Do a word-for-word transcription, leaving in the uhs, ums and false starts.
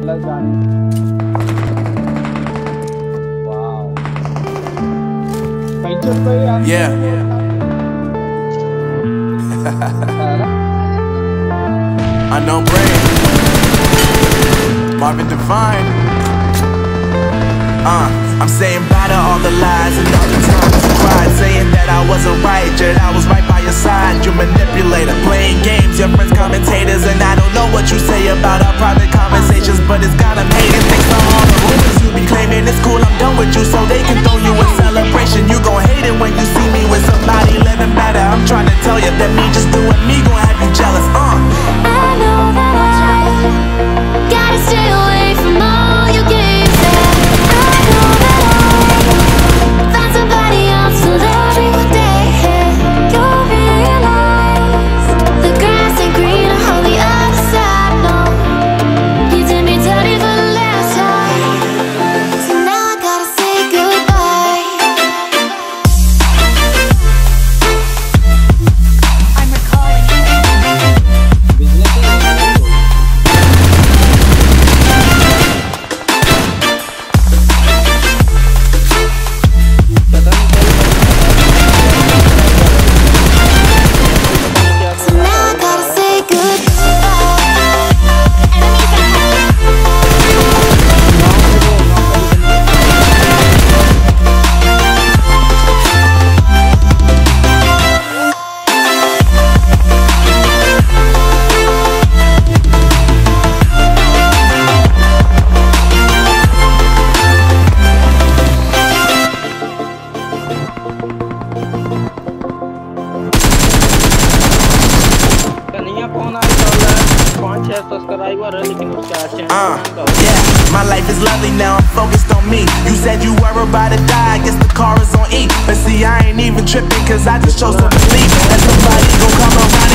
Plus जाने। Wow puncture पे यार। Yeah. Unknown brain. Marvin Divine. Uh, I'm saying bye to all the lies and all the times you cried, saying that I wasn't right, yet I was right by your side. You manipulator, playing games, your friends commentators, and I don't know what you say about our private conversations, but it's got them hating. Thanks to all the rumors you be claiming, it's cool, I'm done with you, so they can throw you a celebration. You gon' hate it when you see me with somebody living better. I'm trying to tell you that me just doing me gon' have you jealous. Uh. I know that I gotta stay away from all your games. I know that I find somebody else to love me one day. You'll realize the grass ain't greener on the other side. No, you did me dirty for the last time, so now I gotta say goodbye. I'm recalling. So now I gotta say goodbye. Enemies Kanhaiya phone आया था पाँच छह subscriber है लेकिन उसका Uh, yeah, my life is lovely now, I'm focused on me. You said you were about to die, I guess the car is on E. But see, I ain't even tripping, cause I just chose to believe that somebody gon' come around